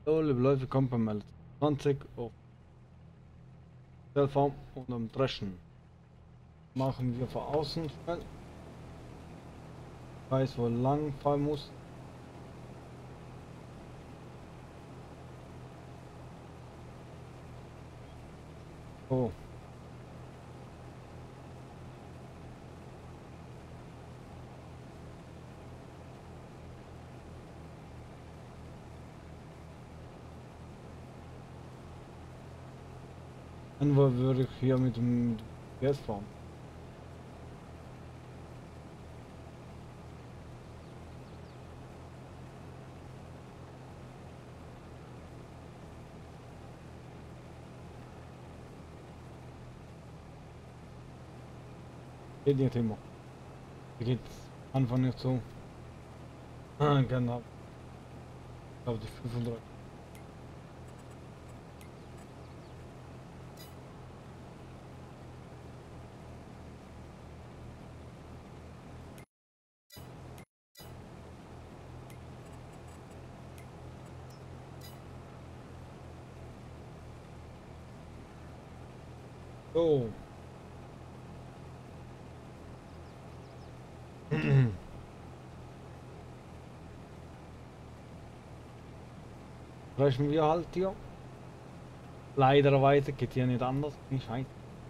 So, liebe Leute, willkommen beim L20 auf Stellform und am Dreschen. Machen wir von außen schnell. Weiß, wo lang fahren muss. So. Dann würde ich hier mit dem GPS fahren. Geht nicht immer. Hier geht einfach nicht so. Genau. Ich glaube die 35. So. Brechen wir halt hier. Leiderweise geht hier nicht anders. Nicht scheiße.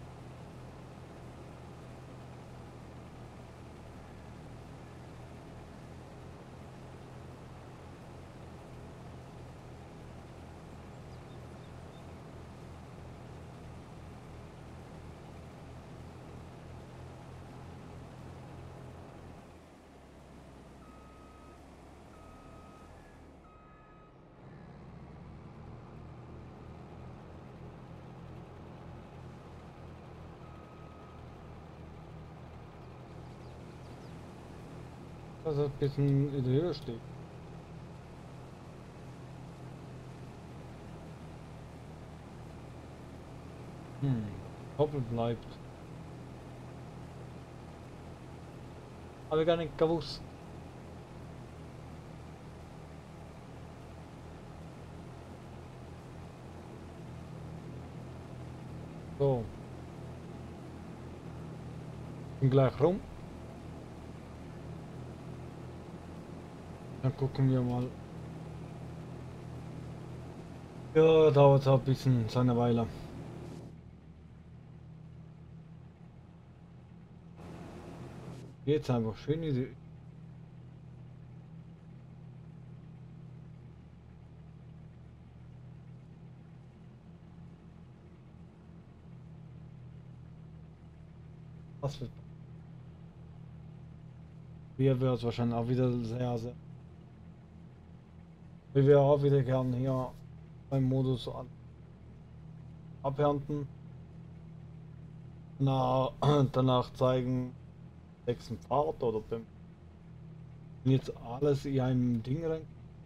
Dass es ein bisschen in der Höhe steht. Koppel bleibt. Habe ich gar nicht gewusst. So. Bin gleich rum. Dann gucken wir mal. Ja, dauert ein bisschen seine Weile. Jetzt einfach schön Idee. Was wird. Hier wird es wahrscheinlich auch wieder sehr, sehr. Wir wären auch wieder gern hier beim Modus abernten. Danach zeigen, nächsten Fahrt oder beim jetzt alles in einem Ding rein.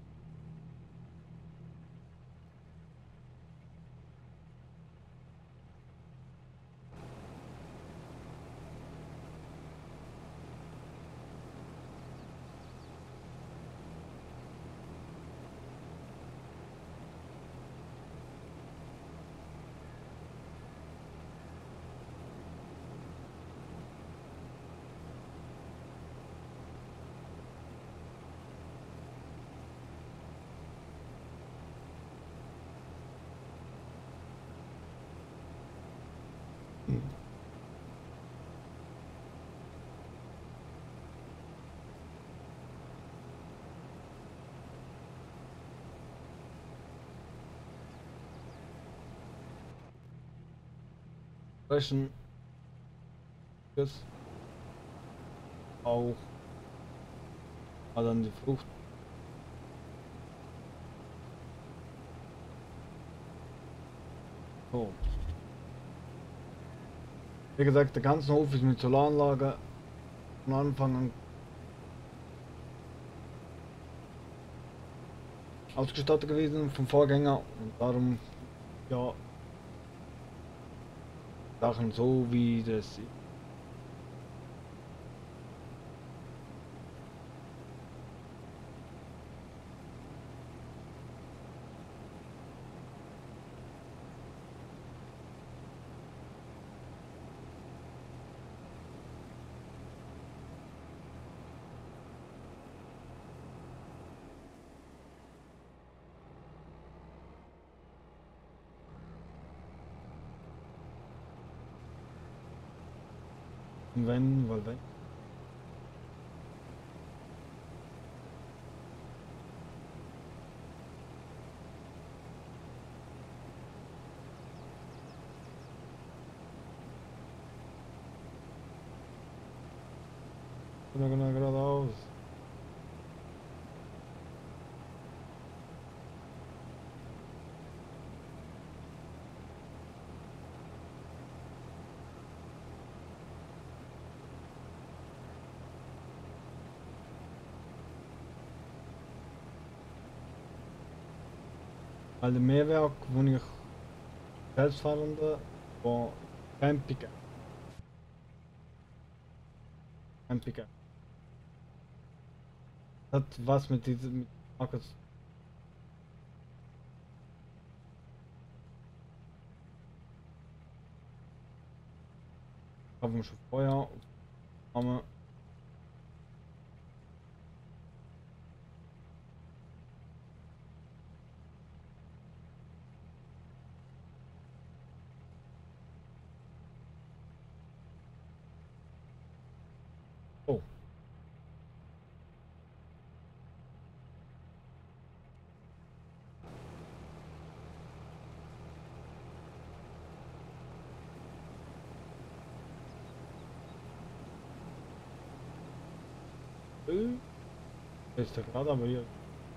Sprechen jetzt auch dann die Frucht. So. Wie gesagt, der ganze Hof ist mit Solaranlage von Anfang an ausgestattet gewesen vom Vorgänger und darum ja Sachen so wie das. Wenn, weil wenn. Genau, geradeaus. Weil der Mehrwerk, wo ich selbstfahrende, wo Camping, Camping hat was mit diesem mit Markus haben wir schon vorher. Aber oh, ist der gerade, aber hier.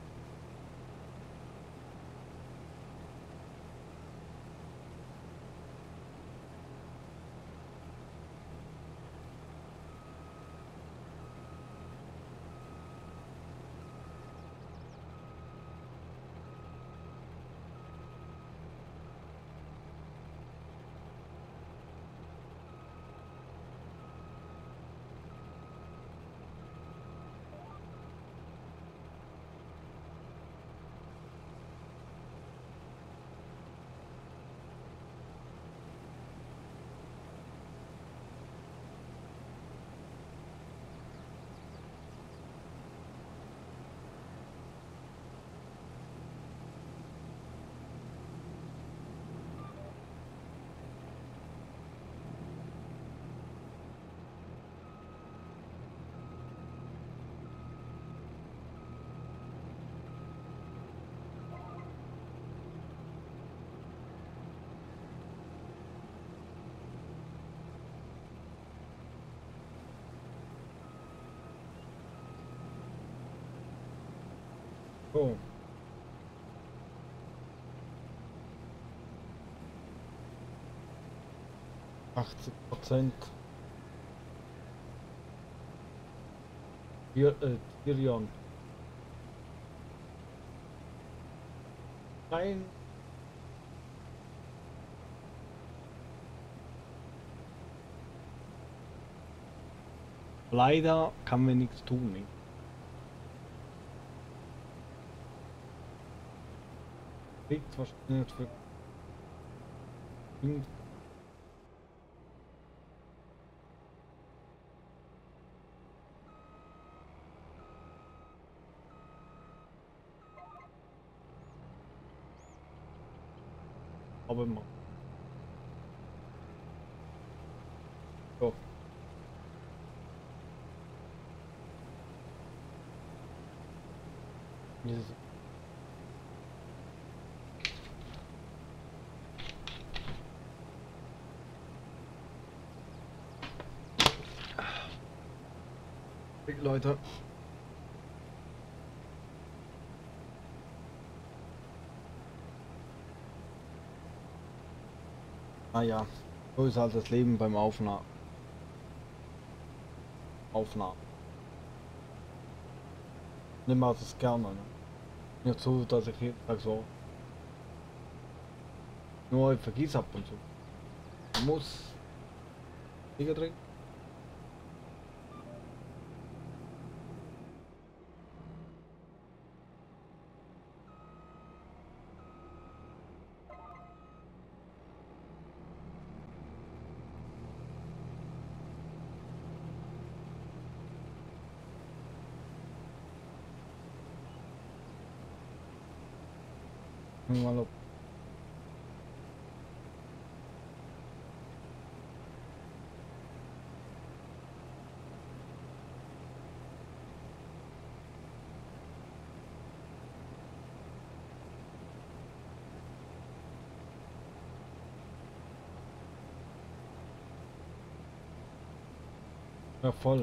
Oh, 80%. Hier, Tyrion. Nein, leider kann man nichts tun. Ne? Kriegt wahrscheinlich nicht für. Aber mal. So, dieses Leute. Naja, so ist halt das Leben beim Aufnahmen. Nimm mal das gerne. Ne? Nicht so, dass ich jeden Tag so. Nur ich vergieß ab und zu. Man muss Bier trinken. Mal ob. Ja, voll.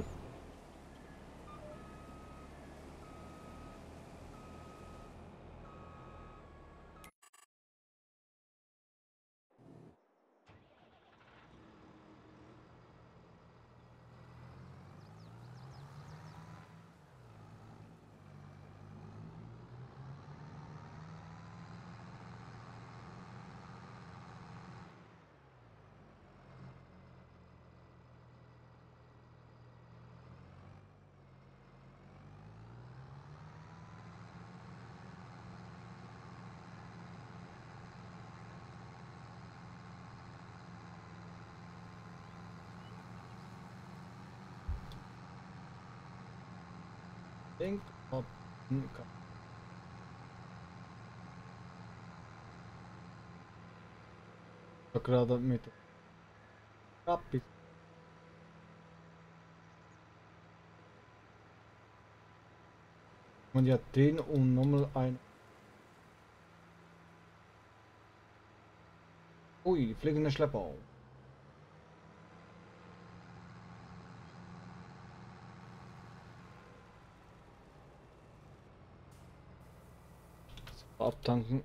Denk, ob gerade mit Kapi und ja den und nochmal ein. Ui, fliegende Schlepper. Abtanken.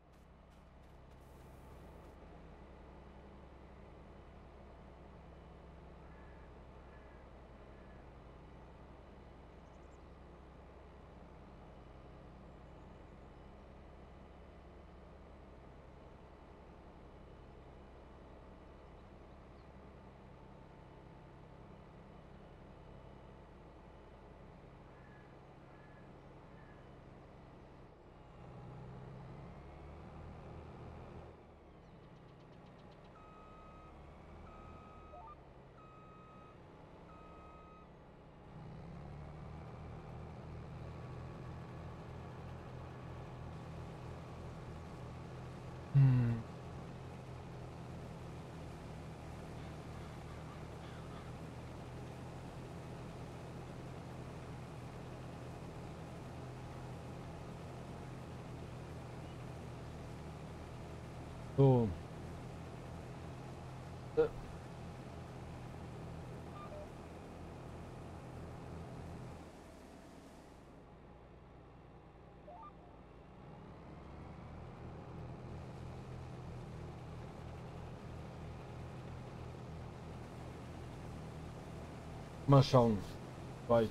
Hm. So. Mal schauen. Weit.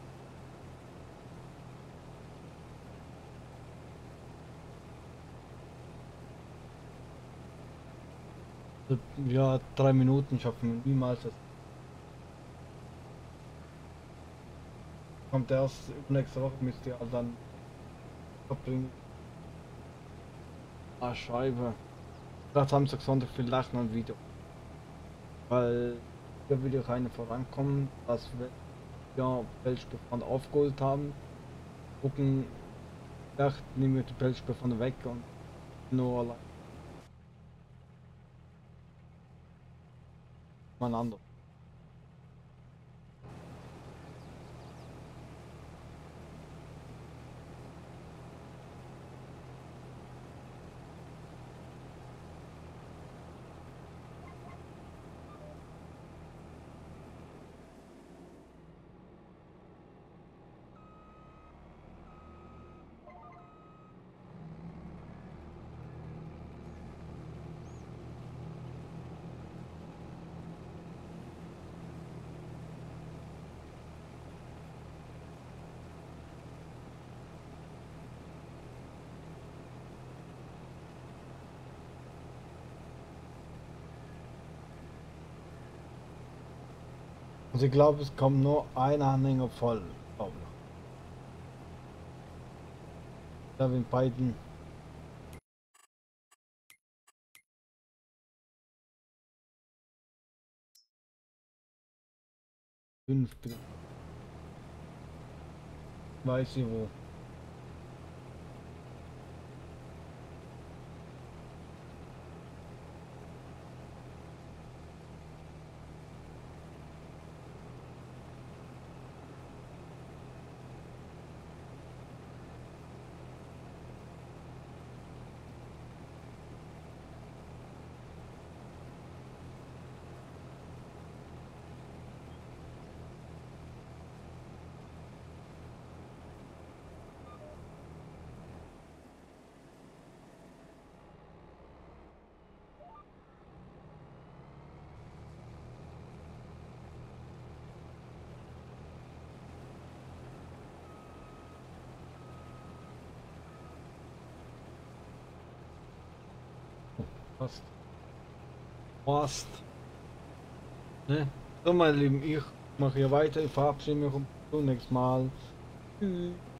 Ja, 3 Minuten schaffen wir niemals. Das kommt erst nächste Woche, müsst ihr dann verbringen. Ah, Scheibe. Das Samstag, Sonntag vielleicht noch ein Video. Weil hier will ich keine vorankommen, dass wir ja Feldspefand aufgeholt haben. Gucken, vielleicht nehmen wir die Feldspefand weg und nur allein miteinander. Also ich glaube, es kommt nur ein Anhänger voll, glaube ich. Da wir beiden 5, weiß ich wo. hast. Passt. Ne? So, meine Lieben, ich mache hier weiter. Ich verabschiede mich und bis zum nächsten Mal. Tschüss.